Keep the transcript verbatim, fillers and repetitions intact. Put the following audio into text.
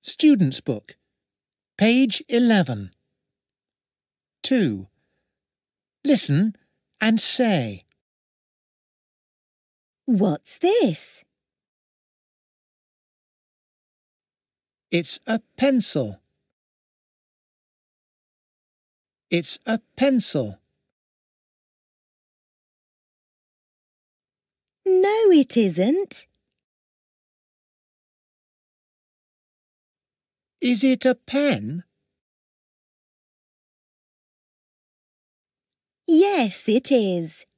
Student's Book, page eleven. two. Listen and say. What's this? It's a pencil. It's a pencil. No, it isn't. Is it a pen? Yes, it is.